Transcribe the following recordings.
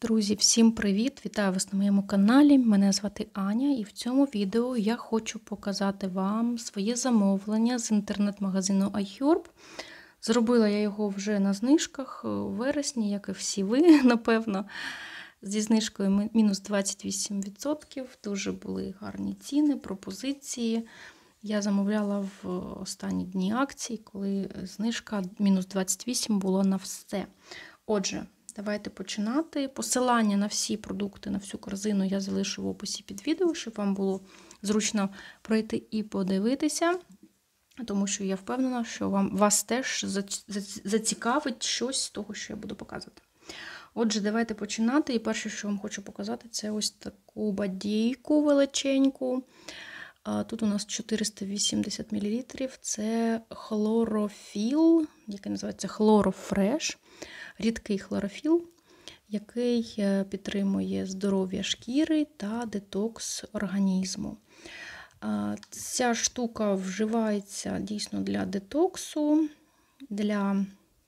Друзі, всім привіт! Вітаю вас на моєму каналі. Мене звати Аня, і в цьому відео я хочу показати вам своє замовлення з інтернет-магазину iHerb. Зробила я його вже на знижках у вересні, як і всі ви, напевно, зі знижкою мінус 28%. Дуже були гарні ціни, пропозиції. Я замовляла в останні дні акцій, коли знижка мінус 28 було на все. Отже, давайте починати. Посилання на всі продукти, на всю корзину я залишу в описі під відео, щоб вам було зручно пройти і подивитися. Тому що я впевнена, що вас теж зацікавить щось з того, що я буду показувати. Отже, давайте починати. І перше, що вам хочу показати, це ось таку бадійку величеньку. Тут у нас 480 мл. Це хлорофіл, який називається хлорофреш. Рідкий хлорофіл, який підтримує здоров'я шкіри та детокс організму. Ця штука вживається дійсно для детоксу, для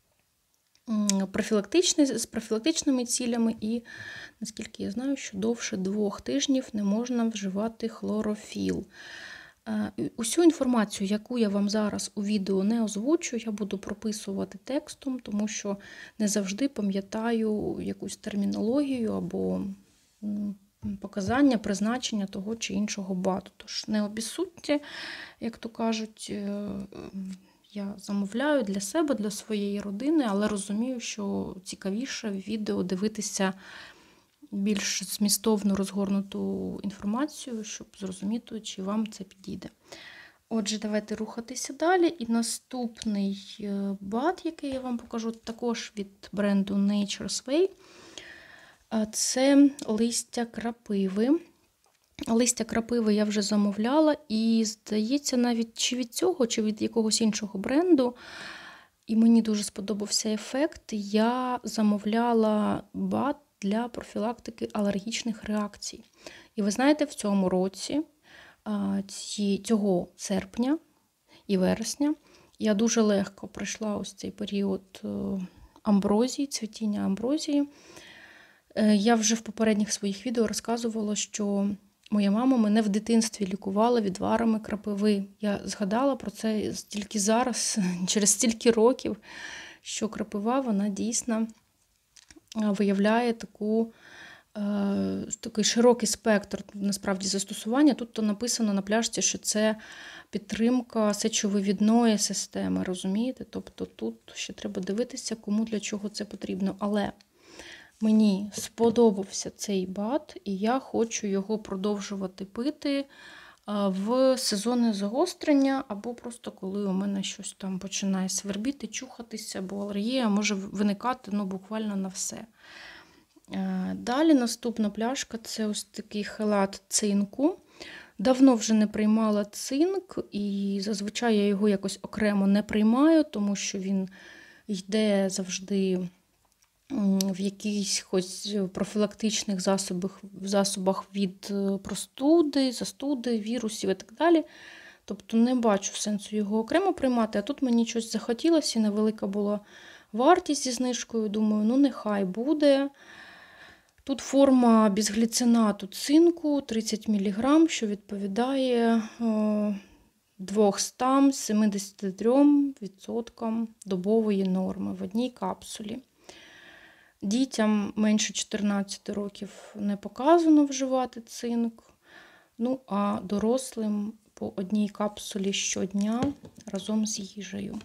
з профілактичними цілями і, наскільки я знаю, що довше 2 тижнів не можна вживати хлорофіл. Усю інформацію, яку я вам зараз у відео не озвучу, я буду прописувати текстом, тому що не завжди пам'ятаю якусь термінологію або показання, призначення того чи іншого БАДу. Тож не обіссудьте, як то кажуть, я замовляю для себе, для своєї родини, але розумію, що цікавіше відео дивитися більш змістовно розгорнуту інформацію, щоб зрозуміти, чи вам це підійде. Отже, давайте рухатися далі. І наступний БАД, який я вам покажу, також від бренду Nature's Way, це листя крапиви. Листя крапиви я вже замовляла, і, здається, навіть чи від цього, чи від якогось іншого бренду, і мені дуже сподобався ефект, я замовляла БАД для профілактики алергічних реакцій. І ви знаєте, в цьому році, цього серпня і вересня, я дуже легко пройшла ось цей період амброзії, цвітіння амброзії. Я вже в попередніх своїх відео розказувала, що моя мама мене в дитинстві лікувала відварами крапиви. Я згадала про це тільки зараз, через стільки років, що крапива, вона дійсно виявляє такий широкий спектр, насправді, застосування. Тут то написано на пляшці, що це підтримка сечовивідної системи, розумієте? Тобто тут ще треба дивитися, кому для чого це потрібно. Але мені сподобався цей БАД, і я хочу його продовжувати пити в сезони загострення, або просто коли у мене щось там починає свербіти, чухатися, бо алергія може виникати буквально на все. Далі наступна пляшка – це ось такий хелат цинку. Давно вже не приймала цинк, і зазвичай я його якось окремо не приймаю, тому що він йде завжди в якихось профілактичних засобах від простуди, застуди, вірусів і так далі. Тобто не бачу сенсу його окремо приймати, а тут мені щось захотілося, невелика була вартість зі знижкою. Думаю, нехай буде. Тут форма безгліцинату цинку 30 мг, що відповідає 273% добової норми в одній капсулі. Дітям менше 14 років не показано вживати цинк, а дорослим по одній капсулі щодня разом з їжею.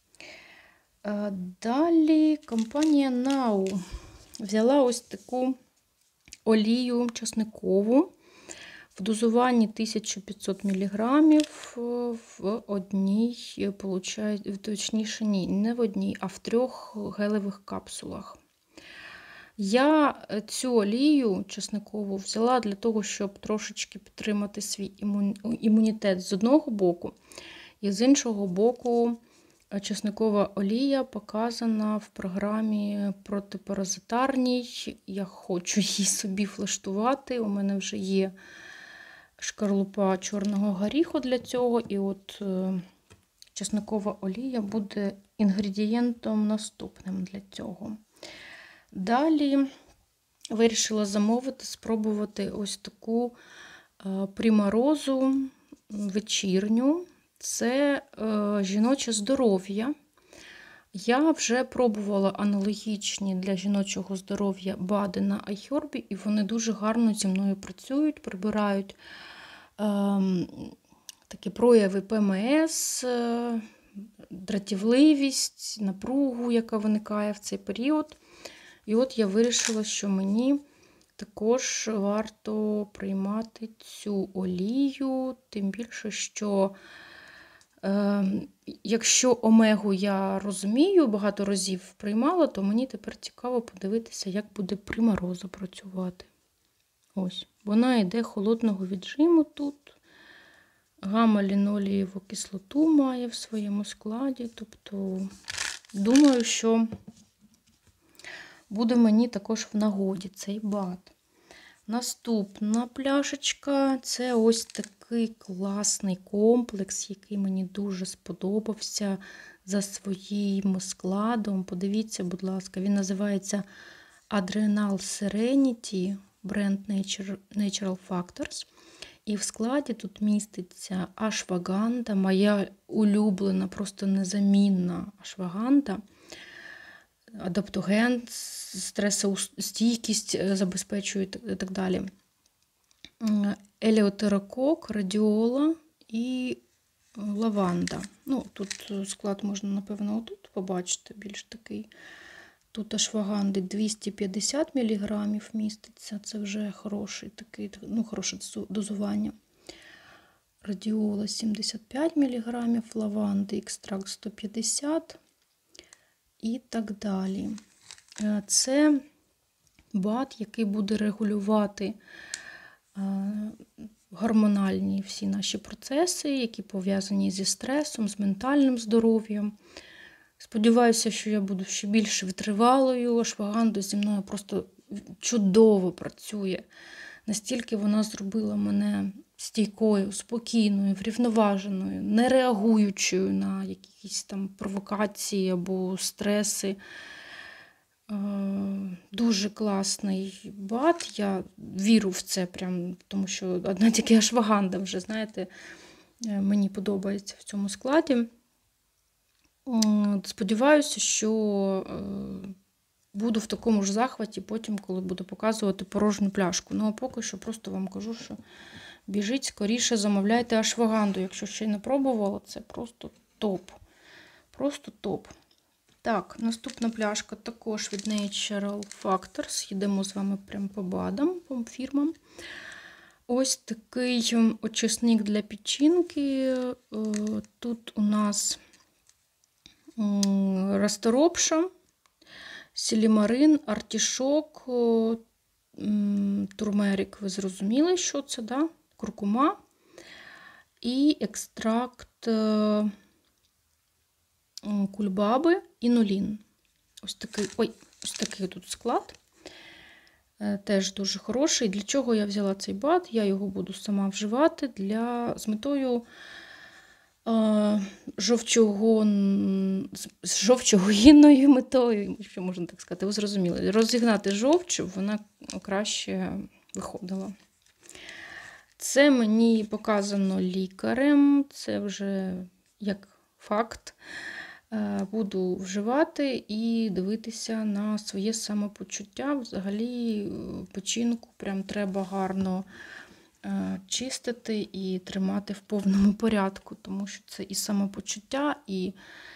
Далі компанія Now взяла ось таку олію часникову в дозуванні 1500 мг в одній, точніше, не в одній, а в 3 гелевих капсулах. Я цю олію часникову взяла для того, щоб трошечки підтримати свій імунітет з одного боку, і з іншого боку часникова олія показана в програмі протипаразитарній. Я хочу її собі влаштувати. У мене вже є шкарлупа чорного горіху для цього. І от часникова олія буде інгредієнтом наступним для цього. Далі вирішила замовити, спробувати ось таку примарозу вечірню. Це жіноче здоров'я. Я вже пробувала аналогічні для жіночого здоров'я БАДи на iHerb, і вони дуже гарно зі мною працюють, прибирають такі прояви ПМС, дратівливість, напругу, яка виникає в цей період. І от я вирішила, що мені також варто приймати цю олію, тим більше, що якщо омегу я розумію, багато разів приймала, то мені тепер цікаво подивитися, як буде примароза працювати. Ось, вона йде холодного віджиму тут. Гамма-лінолієву кислоту має в своєму складі. Тобто, думаю, що буде мені також в нагоді цей БАД. Наступна пляшечка – це ось такий класний комплекс, який мені дуже сподобався за своїм складом. Подивіться, будь ласка, він називається Adrenal Serenity, бренд Natural Factors. І в складі тут міститься ашваганда, моя улюблена, просто незамінна ашваганда. Адаптоген, стресостійкість забезпечує і так далі. Елеутерокок, радіола і лаванда. Ну, тут склад можна, напевно, отут побачити, більш такий. Тут ашваганди 250 мг міститься, це вже хороший такий, ну, хороше дозування. Радіола 75 мг, лаванди, екстракт 150 і так далі. Це БАД, який буде регулювати гормональні всі наші процеси, які пов'язані зі стресом, з ментальним здоров'ям. Сподіваюся, що я буду ще більш витривалою. Ашваганда зі мною просто чудово працює. Настільки вона зробила мене стійкою, спокійною, врівноваженою, не реагуючою на якісь там провокації або стреси. Дуже класний БАД, я вірю в це, прям, тому що одна тільки ашваганда вже, знаєте, мені подобається в цьому складі. Сподіваюся, що буду в такому ж захваті потім, коли буду показувати порожню пляшку. Ну, а поки що просто вам кажу, що біжіть, скоріше замовляйте ашваганду. Якщо ще не пробувала, це просто топ. Просто топ. Так, наступна пляшка також від Natural Factors. Йдемо з вами прямо по БАДам, по фірмам. Ось такий очисник для печінки. Тут у нас расторопша, сілімарин, артішок, турмерик, ви зрозуміли, що це, да? Куркума і екстракт кульбаби, інулін. Ось такий тут склад. Теж дуже хороший. Для чого я взяла цей БАД? Я його буду сама вживати з метою жовчогінною метою, що можна так сказати, ви зрозуміли. Розігнати жовч, щоб вона краще виходила. Це мені показано лікарем, це вже як факт. Буду вживати і дивитися на своє самопочуття. Взагалі печінку прям треба гарно чистити і тримати в повному порядку, тому що це і самопочуття, і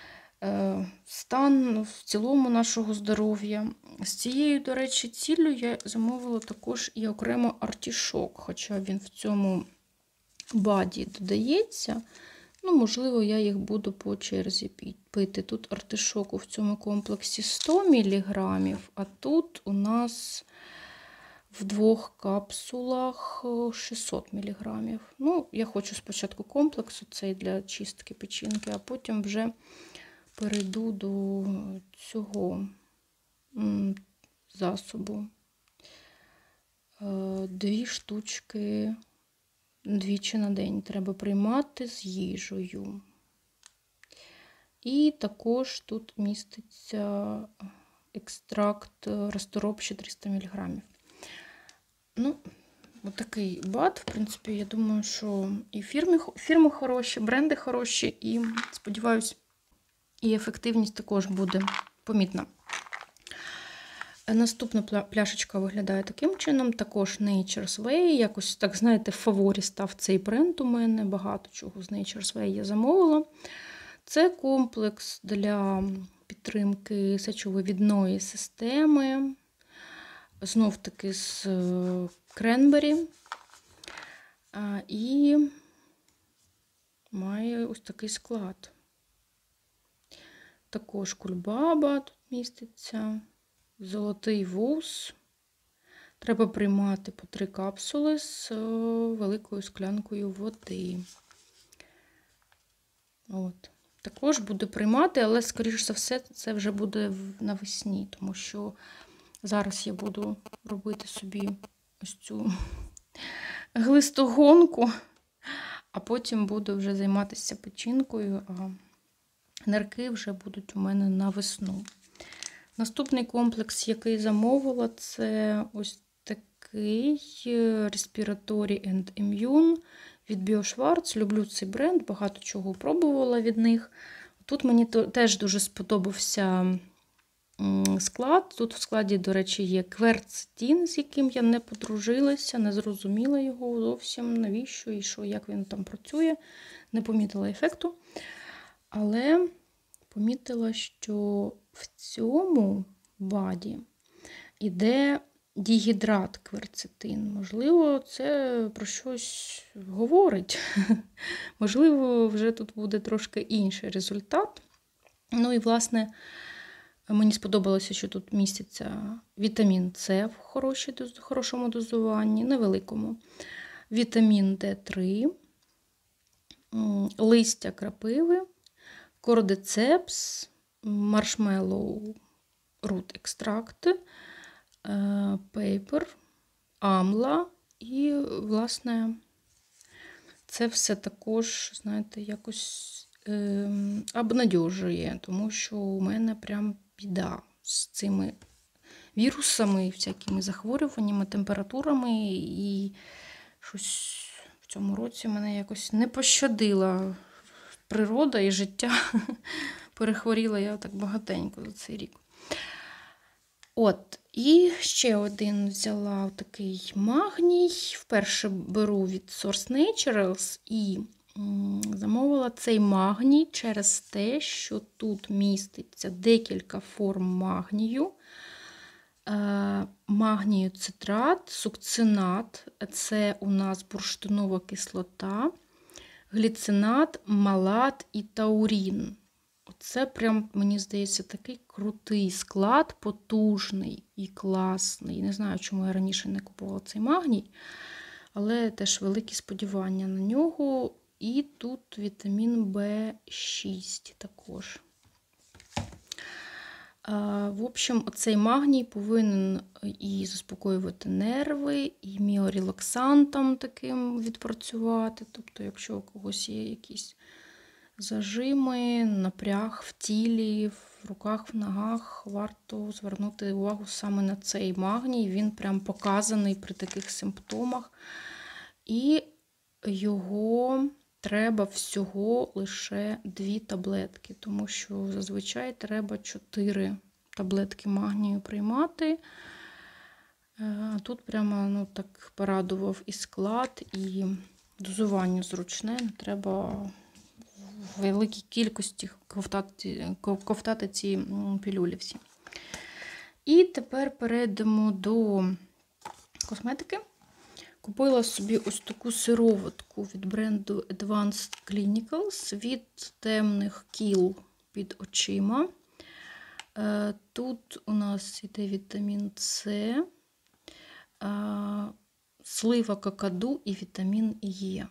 стан в цілому нашого здоров'я. З цією, до речі, ціллю я замовила також і окремо артішок, хоча він в цьому БАДі додається. Ну, можливо, я їх буду по черзі пити. Тут артишоку в цьому комплексі 100 мг, а тут у нас в 2 капсулах 600 мг. Ну, я хочу спочатку комплексу, цей для чистки печінки, а потім вже перейду до цього засобу. 2 штучки двічі на день треба приймати з їжею. І також тут міститься екстракт расторопші 300 мг. Ну, отакий бат. В принципі, я думаю, що і фірми хороші, бренди хороші, і, сподіваюсь, і ефективність також буде помітна. Наступна пляшечка виглядає таким чином. Також Nature's Way. Якось, так, знаєте, в фаворі став цей бренд у мене. Багато чого з Nature's Way я замовила. Це комплекс для підтримки сечовивідної системи. Знов-таки з кренбері. І має ось такий склад. Також кульбаба тут міститься. Золотий вуз. Треба приймати по 3 капсули з великою склянкою води. От. Також буду приймати, але, скоріш за все, це вже буде навесні, тому що зараз я буду робити собі ось цю глистогонку, а потім буду вже займатися печінкою, а нирки вже будуть у мене на весну. Наступний комплекс, який замовила, це ось такий Respiratory and Immune від BioSchwarz. Люблю цей бренд, багато чого пробувала від них. Тут мені теж дуже сподобався склад. Тут в складі, до речі, є кверцетин, з яким я не подружилася, не зрозуміла його зовсім, навіщо і що, як він там працює. Не помітила ефекту. Але помітила, що в цьому БАДі йде дігідрат кверцетин. Можливо, це про щось говорить. Можливо, вже тут буде трошки інший результат. Ну і, власне, мені сподобалося, що тут міститься вітамін С в хорошому дозуванні, невеликому. Вітамін Д3, листя крапиви, кордицепс, маршмеллоу рут екстракт, пейпер, амла і, власне, це все також, знаєте, якось обнадьожує, тому що у мене прям біда з цими вірусами, всякими захворюваннями, температурами, і щось в цьому році мене якось не пощадила природа і життя. Перехворіла я так багатенько за цей рік. От, і ще один взяла такий магній. Вперше беру від Source Naturals і замовила цей магній через те, що тут міститься декілька форм магнію. Магнію цитрат, сукцинат, це у нас бурштинова кислота, гліцинат, малат і таурін. Оце прям, мені здається, такий крутий склад, потужний і класний. Не знаю, чому я раніше не купувала цей магній, але теж великі сподівання на нього. І тут вітамін В6 також. В общем, оцей магній повинен і заспокоювати нерви, і міорелаксантом таким відпрацювати. Тобто, якщо у когось є якісь зажими, напряг в тілі, в руках, в ногах, варто звернути увагу саме на цей магній. Він прям показаний при таких симптомах. І його треба всього лише 2 таблетки, тому що зазвичай треба 4 таблетки магнію приймати. Тут прямо, ну, так порадував і склад, і дозування зручне. Не треба в великій кількості ковтати ці пілюлі всі. І тепер перейдемо до косметики. Купила собі ось таку сироватку від бренду Advanced Clinicals від темних кіл під очима. Тут у нас йде вітамін С, слива какаду і вітамін Е.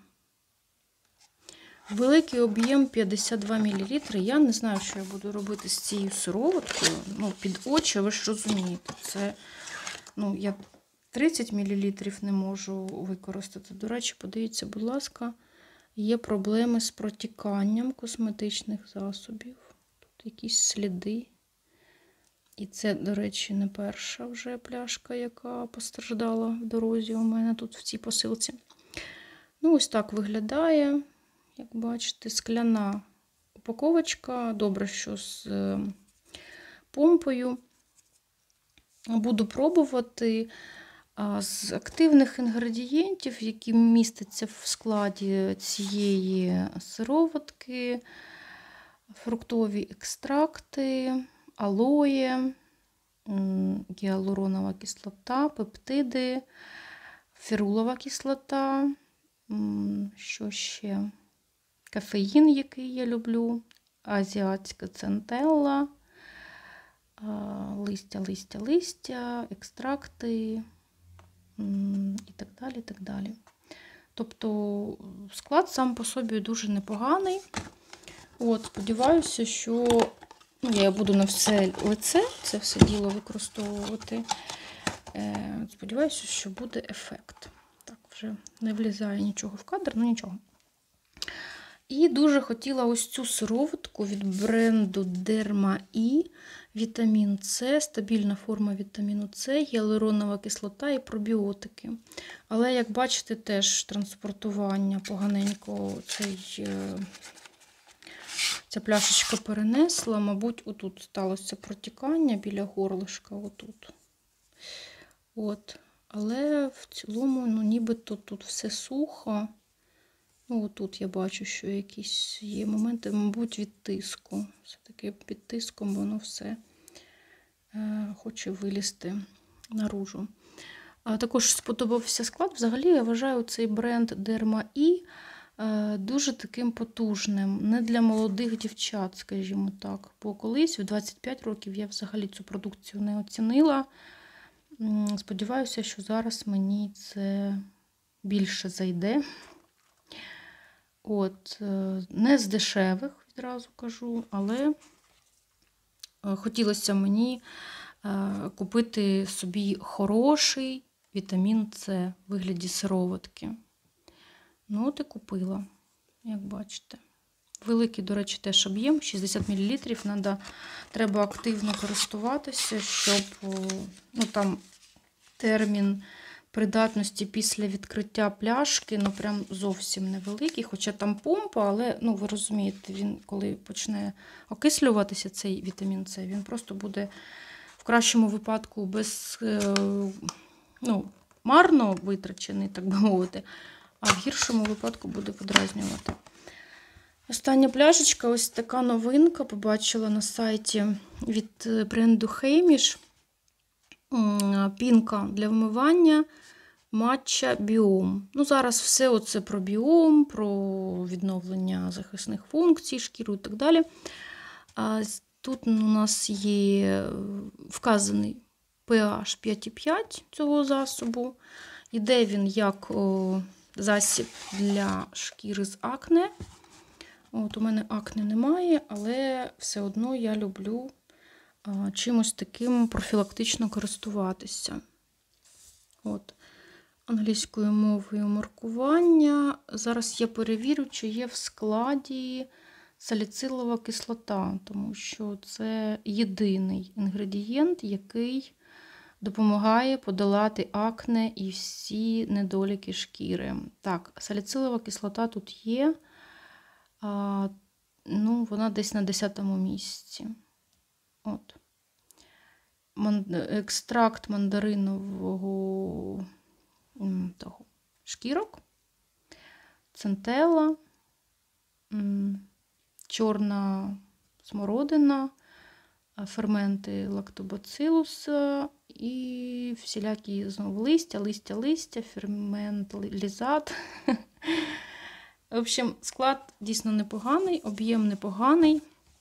Великий об'єм 52 мл. Я не знаю, що я буду робити з цією сироваткою. Ну, під очі, ви ж розумієте, це, ну, я 30 мл не можу використати. До речі, подивіться, будь ласка, є проблеми з протіканням косметичних засобів. Тут якісь сліди. І це, до речі, не перша вже пляшка, яка постраждала в дорозі у мене тут в цій посилці. Ну, ось так виглядає, як бачите, скляна упаковочка. Добре, що з помпою. Буду пробувати. З активних інгредієнтів, які містяться в складі цієї сироватки, фруктові екстракти, алоє, гіалуронова кислота, пептиди, ферулова кислота, що ще? Кофеїн, який я люблю, азіатська центелла, листя, екстракти і так далі, так далі. Тобто склад сам по собі дуже непоганий. От, сподіваюся, що я буду на все лице це все діло використовувати. Сподіваюся, що буде ефект. Так, вже не влізає нічого в кадр, ну нічого. І дуже хотіла ось цю сироватку від бренду Derma E, вітамін С, стабільна форма вітаміну С, гіалуронова кислота і пробіотики. Але, як бачите, теж транспортування поганенько ця пляшечка перенесла. Мабуть, отут сталося протікання біля горлишка, отут. От. Але в цілому, нібито тут все сухо. Отут я бачу, що якісь є моменти, мабуть, від тиску. Все-таки під тиском воно все хоче вилізти наружу. Також сподобався склад. Взагалі, я вважаю цей бренд Derma E дуже таким потужним. Не для молодих дівчат, скажімо так. Бо колись, в 25 років, я взагалі цю продукцію не оцінила. Сподіваюся, що зараз мені це більше зайде. От, не з дешевих, відразу кажу, але хотілося мені купити собі хороший вітамін С в вигляді сироватки. Ну, от і купила, як бачите. Великий, до речі, теж об'єм, 60 мл. Треба активно користуватися, щоб там термін придатності після відкриття пляшки, прям зовсім невеликий, хоча там помпа, але, ви розумієте, він, коли почне окислюватися, цей вітамін С, він просто буде в кращому випадку марно витрачений, так би мовити, а в гіршому випадку буде подразнювати. Остання пляшечка, ось така новинка, побачила на сайті від бренду Heimish. Пінка для вмивання матча біом. Зараз все оце про біом, про відновлення захисних функцій, шкіру і так далі. Тут у нас є вказаний pH 5,5 цього засобу. Іде він як засіб для шкіри з акне. От, у мене акне немає, але все одно я люблю чимось таким профілактично користуватися. От. Англійською мовою маркування. Зараз я перевірю, чи є в складі саліцилова кислота, тому що це єдиний інгредієнт, який допомагає подолати акне і всі недоліки шкіри. Так, саліцилова кислота тут є, вона десь на 10-му місці. От. Екстракт мандаринового шкірок, центелла, чорна смородина, ферменти лактобацилуса і всілякі знову листя, фермент лізат. В общем, склад дійсно непоганий, об'єм непоганий.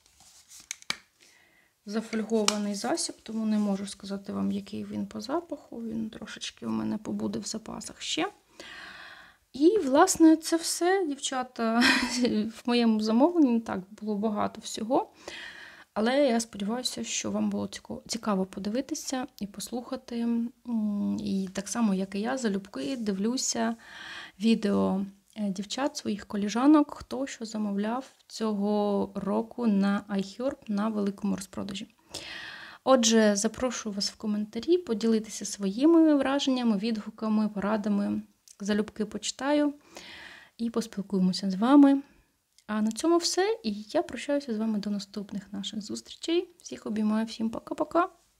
Зафольгований засіб, тому не можу сказати вам, який він по запаху. Він трошечки у мене побуде в запасах ще. І, власне, це все, дівчата, в моєму замовленні. Так, було багато всього. Але я сподіваюся, що вам було цікаво подивитися і послухати. І так само, як і я, залюбки дивлюся відео дівчат, своїх коліжанок, хто що замовляв цього року на iHerb на великому розпродажі. Отже, запрошую вас в коментарі поділитися своїми враженнями, відгуками, порадами. Залюбки почитаю і поспілкуємося з вами. А на цьому все. І я прощаюся з вами до наступних наших зустрічей. Всіх обіймаю, всім пока-пока.